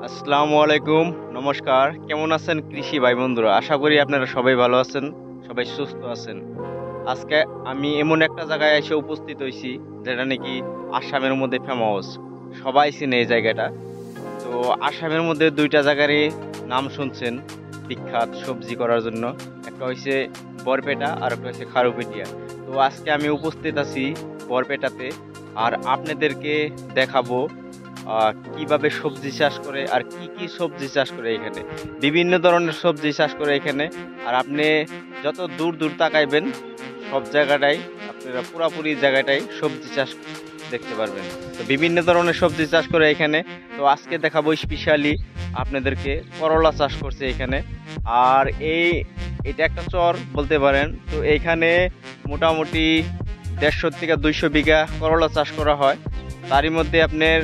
আসসালামু আলাইকুম। নমস্কার। কেমন আছেন কৃষি ভাই বন্ধুরা? আশা করি আপনারা সবাই ভালো আছেন, সবাই সুস্থ আছেন। আজকে আমি এমন একটা জায়গায় এসে উপস্থিত হইছি যেটা নাকি আসামের মধ্যে ফেমাস। সবাই চিনে এই জায়গাটা। তো আসামের মধ্যে দুইটা জায়গারই নাম শুনছেন বিখ্যাত সবজি করার জন্য। একটা হইছে বরপেটা আর একটা হচ্ছে খারুপেটিয়া। তো আজকে আমি উপস্থিত আছি বরপেটাতে, আর আপনাদেরকে দেখাবো কিভাবে সবজি চাষ করে আর কি কি সবজি চাষ করে এখানে। বিভিন্ন ধরনের সবজি চাষ করে এখানে। আর আপনি যত দূর দূর তাকাইবেন সব জায়গাটাই আপনারা পুরাপুরি জায়গাটাই সবজি চাষ দেখতে পারবেন। তো বিভিন্ন ধরনের সবজি চাষ করে এখানে। তো আজকে দেখাবো স্পেশালি আপনাদেরকে করলা চাষ করছে এখানে। আর এটা একটা চর বলতে পারেন। তো এখানে মোটামুটি 150 থেকে 200 বিঘা করলা চাষ করা হয়। তারই মধ্যে আপনার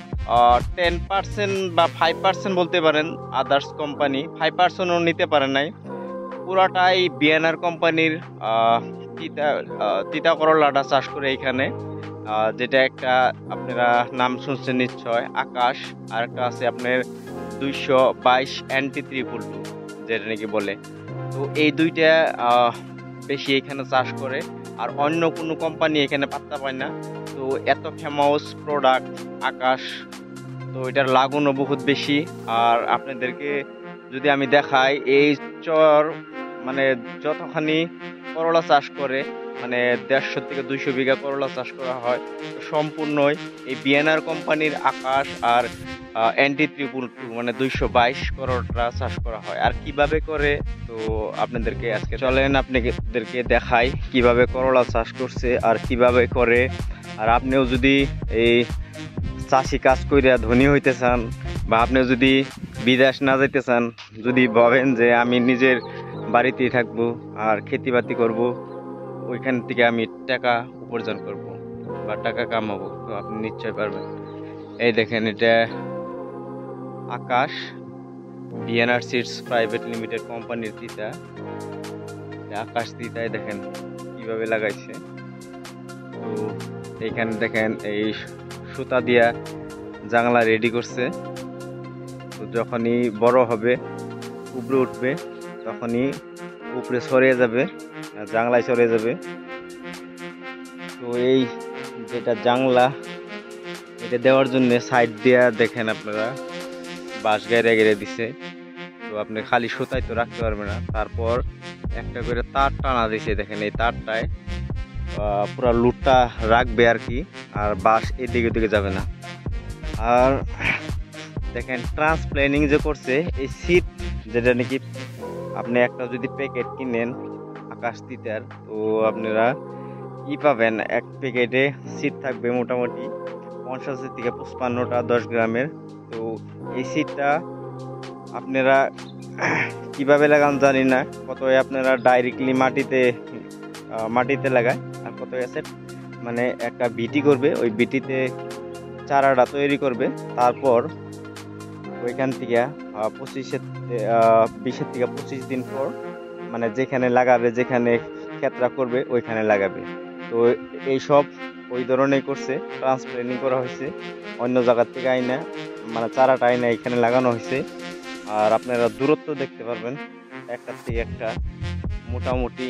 10% বা 5% বলতে পারেন আদার্স কোম্পানি, 5%ও নিতে পারে নাই। পুরাটাই বিএনআর কোম্পানির তিতা তিতা করলাটা চাষ করে এখানে। যেটা একটা আপনারা নাম শুনছেন নিশ্চয়, আকাশ। আর একটা আছে আপনার 222 NT322 যেটা নাকি বলে। তো এই দুইটা বেশি এখানে চাষ করে। আর অন্য কোনো কোম্পানি এখানে পাত্তা পায় না। তো এত ফেমাস প্রোডাক্ট আকাশ, তো এটার লাগুনও বহুত বেশি। আর আপনাদেরকে যদি আমি দেখাই এই চর মানে যতখানি করলা চাষ করে, মানে 150 থেকে 200 বিঘা করলা চাষ করা হয়, তো সম্পূর্ণই এই বিএনআর কোম্পানির আকাশ আর NT322 মানে 222 করলা চাষ করা হয়। আর কিভাবে করে তো আপনাদেরকে আজকে চলেন আপনাদেরকে দেখাই কিভাবে করলা চাষ করছে আর কিভাবে করে। আর আপনিও যদি এই চাষি কাজ কইরা ধনী হইতে চান, বা আপনি যদি বিদেশ না যাইতে চান, যদি ভাবেন যে আমি নিজের বাড়িতেই থাকবো আর খেতি বাতি করবো, ওইখান থেকে আমি টাকা উপার্জন করব বা টাকা কামাবো, তো আপনি নিশ্চয় পারবেন। এই দেখেন, এটা Akash BNR seeds private limited কোম্পানির তিতা। আকাশ তিতায় দেখেন কিভাবে লাগাইছে। তো এইখানে দেখেন এই সুতা দিয়া জাংলা রেডি করছে। তো যখনই বড় হবে উপরে উঠবে তখনই উপরে সরিয়ে যাবে, জাংলায় সরিয়ে যাবে। তো এই যেটা জাংলা, এটা দেওয়ার জন্য সাইড দিয়া দেখেন আপনারা বাঁশ গাইরে গেড়ে দিছে। তো আপনি খালি সুতায় তো রাখতে পারবে না, তারপর একটা করে তার টানা দিছে। দেখেন এই তারটায় পুরা লুটটা রাখবে আর কি, আর বাঁশ এদিকে ওদিকে যাবে না। আর দেখেন ট্রান্সপ্ল্যানিং যে করছে, এই সিট যেটা নাকি আপনি একটা যদি প্যাকেট কিনেন আকাশ তিতার, তো আপনারা পাবেন এক প্যাকেটে সিট থাকবে মোটামুটি 50 থেকে 55টা 10 গ্রামের। তো এই সিটটা আপনারা কিভাবে লাগান জানি না, কত আপনারা ডাইরেক্টলি মাটিতে লাগায়, আর কত আছে মানে একটা বিটি করবে, ওই বিটিতে চারাটা তৈরি করবে। তারপর ওইখান থেকে 20 থেকে 25 দিন পর মানে যেখানে লাগাবে, যেখানে ক্ষেত্রা করবে ওইখানে লাগাবে। তো এইসব ওই ধরনের করছে, ট্রান্সপ্ল্যানিং করা হয়েছে অন্য জায়গার থেকে আইনা, মানে চারাটা আইনা এখানে লাগানো হয়েছে। আর আপনারা দূরত্ব দেখতে পারবেন একটার থেকে একটা মোটামুটি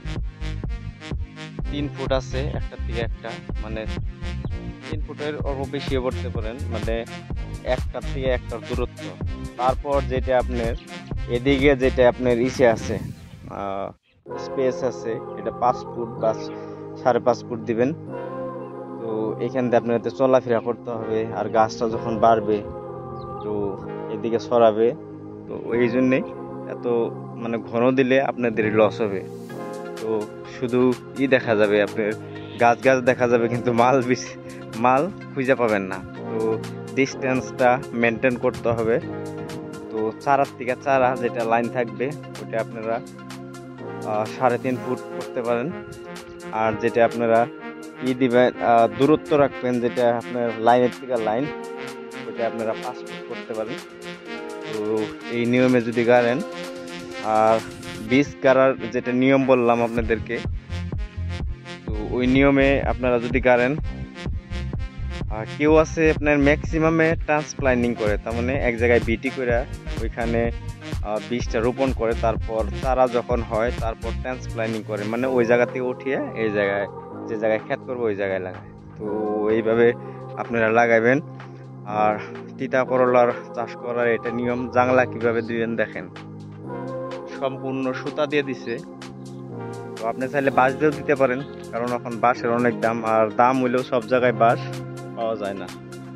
3 ফুট আছে একটার থেকে একটা, মানে 3 ফুটের অল্প বেশিও পড়তে পারেন, মানে একটার থেকে একটার দূরত্ব। তারপর যেটা আপনার এদিকে যেটা আপনার ইসে আছে স্পেস আছে, এটা 5 ফুট বা 5.5 ফুট দিবেন। তো এখান থেকে আপনার চলাফেরা করতে হবে। আর গাছটা যখন বাড়বে তো এদিকে সরাবে, তো ওই জন্যে এত মানে ঘন দিলে আপনাদের লস হবে। তো শুধু দেখা যাবে আপনার গাছ দেখা যাবে, কিন্তু মাল খুঁজে পাবেন না। তো ডিস্টেন্সটা মেনটেন করতে হবে। তো চারার থেকে চারা যেটা লাইন থাকবে ওটা আপনারা 3.5 ফুট করতে পারেন। আর যেটা আপনারা দিবেন দূরত্ব রাখবেন, যেটা আপনার লাইনের থেকে লাইন, ওটা আপনারা 5 ফুট করতে পারেন। তো এই নিয়মে যদি গাড়েন, আর বীজ গাড়ার যেটা নিয়ম বললাম আপনাদেরকে, তো ওই নিয়মে আপনারা যদি গাড়েন কেউ আছে আপনার ম্যাক্সিমামে ট্রান্সপ্লান্টিং করে, তার মানে এক জায়গায় বিটি করে ওইখানে বীজটা রোপণ করে, তারপর চারা যখন হয় তারপর ট্রান্সপ্লান্টিং করে, মানে ওই জায়গা থেকে উঠিয়ে এই জায়গায় যে জায়গায় ক্ষেত করবো ওই জায়গায় লাগায়। তো এইভাবে আপনারা লাগাবেন। আর তিতা করলার চাষ করার এটা নিয়ম। জাংলা কিভাবে দিবেন দেখেন, সম্পূর্ণ সুতা দিয়ে দিছে। তো আপনি চাইলে বাঁশ দিয়েও দিতে পারেন, কারণ এখন বাঁশের অনেক দাম, আর দাম হইলেও সব জায়গায় বাঁশ পাওয়া যায় না।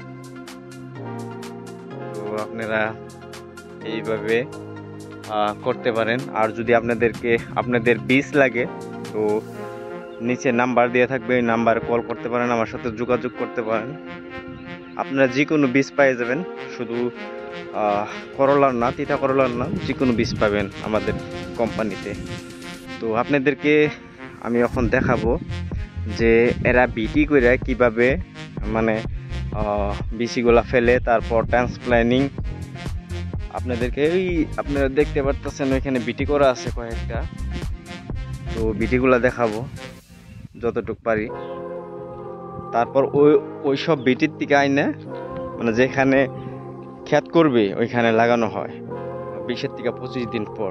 তো আপনারা এইভাবে করতে পারেন। আর যদি আপনাদের বীজ লাগে তো নিচে নাম্বার দিয়ে থাকবে, ওই নাম্বারে কল করতে পারেন, আমার সাথে যোগাযোগ করতে পারেন। আপনারা যে কোনো বীজ পেয়ে যাবেন, শুধু করলার না, তিতা করলার না, যে কোনো বীজ পাবেন আমাদের কোম্পানিতে। তো আপনাদেরকে আমি এখন দেখাবো যে এরা বিটি করে কিভাবে মানে বিচিগুলা ফেলে, তারপর ট্রান্সপ্লান্টিং। আপনারা দেখতে পারতেছেন ওইখানে বিটি করা আছে কয়েকটা। তো বিটিগুলা দেখাবো যতটুকু পারি। তারপর ওই সব বিটির থেকে আইনে মানে যেখানে ক্ষেত করবে ওইখানে লাগানো হয় 20 থেকে 25 দিন পর।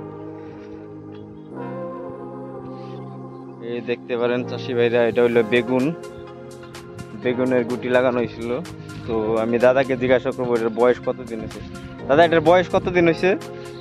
এই দেখতে পারেন চাষি ভাইরা, এটা হইলো বেগুনের গুটি লাগানো হয়েছিল। তো আমি দাদাকে জিজ্ঞাসা করবো এটার বয়স কতদিন হয়েছে। দাদা, এটার বয়স কতদিন হয়েছে?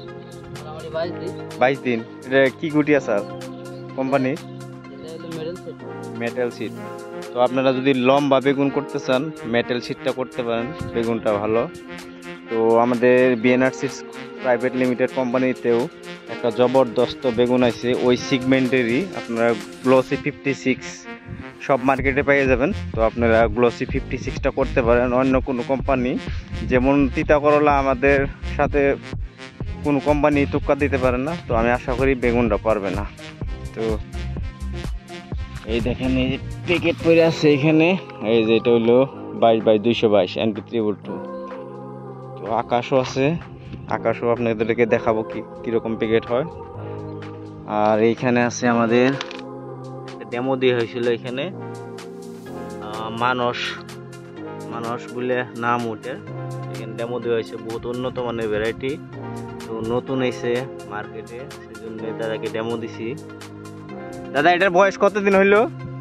22 দিন। এটা কি গুটি আছে কোম্পানি? Metal seed. তো আপনারা যদি লম্বা বেগুন করতে চান মেটাল সিডটা করতে পারেন, বেগুনটা ভালো। তো আমাদের বিএনআর সিডস প্রাইভেট লিমিটেড কোম্পানিতেও একটা জবরদস্ত বেগুন আছে ওই সিগমেন্টেরই, আপনারা গ্লোসি 56 সব মার্কেটে পেয়ে যাবেন। তো আপনারা গ্লোসি 56টা করতে পারেন। অন্য কোনো কোম্পানি যেমন তিতা করলা আমাদের সাথে কোনো কোম্পানি টুক্কা দিতে পারে না। তো আমি আশা করি বেগুনটা পারবে না। তো এই দেখেন, এই যে প্যাকেট পড়ে আছে এখানে, এই যে এটা হইলো 22/222 NP3/2। তো আকাশও আছে, আকাশও আপনাদেরকে দেখাবো কিরকম প্যাকেট হয়। আর এইখানে আছে আমাদের ডেমো দিয়ে হয়েছিল, এখানে মানস বলে নাম ওঠে, এখানে ডেমো দেওয়া হয়েছে। বহুত উন্নত মানের ভ্যারাইটি, তো নতুন এসে মার্কেটে, সেই জন্য তাদেরকে ডেমো দিছি। দাদা, এটার বয়স কতদিন হইল?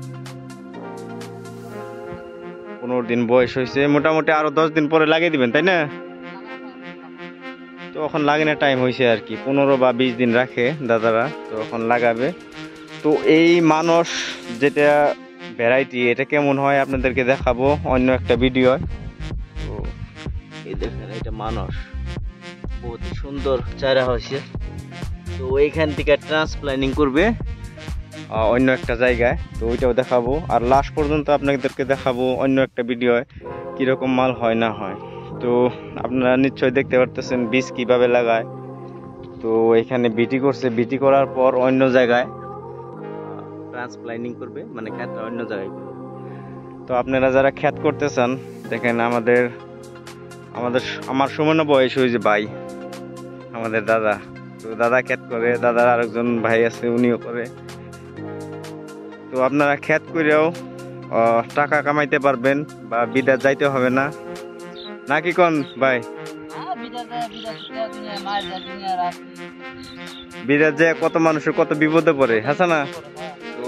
15 দিন বয়স হয়েছে। মোটামুটি আরো 10 দিন পরে লাগিয়ে দিবেন, তাই না? তো এখন লাগানোর টাইম হয়েছে আর কি, 15 বা 20 দিন রাখে দাদারা, তো এখন লাগাবে। তো এই মানস যেটা ভ্যারাইটি, এটা কেমন হয় আপনাদেরকে দেখাবো অন্য একটা ভিডিও। তো এই দেখেন, এটা মানস, বহুত সুন্দর চারা হয়েছে। তো এইখান থেকে ট্রান্সপ্লান্টিং করবে অন্য একটা জায়গায়, তো ওইটাও দেখাবো। আর লাস্ট পর্যন্ত আপনাদেরকে দেখাবো অন্য একটা ভিডিও কিরকম মাল হয় না হয়। তো আপনারা নিশ্চয়ই দেখতে পারতেছেন বীজ কিভাবে লাগায়। তো এখানে বিটি করছে, বিটি করার পর অন্য জায়গায় ট্রান্সপ্লান্টিং করবে, মানে ক্ষেতটা অন্য জায়গায় করবে। তো আপনারা যারা ক্ষেত করতে চান দেখেন, আমার সমান বয়স হয়েছে ভাই, আমাদের দাদা। তো দাদা ক্ষেত করে, দাদার আরেকজন ভাই আছে উনিও করে। তো আপনারা ক্ষেত করেও টাকা কামাইতে পারবেন, বা বিদেশ যাইতে হবে না, নাকি কোন ভাই? বিদেশ যে কত মানুষের কত বিপদে পড়ে, হাসা না? তো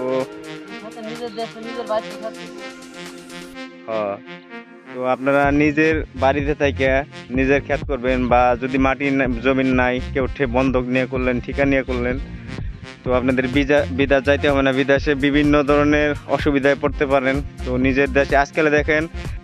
তো আপনারা নিজের বাড়িতে থেকে নিজের ক্ষেত করবেন, বা যদি মাটি জমি নাই, কেউ বন্ধক নিয়ে করলেন, ঠিকা নিয়ে করলেন, তো আপনাদের বিদেশ যাইতে হবে না। বিদেশে বিভিন্ন ধরনের অসুবিধায় পড়তে পারেন। তো নিজের দেশে আজকাল দেখেন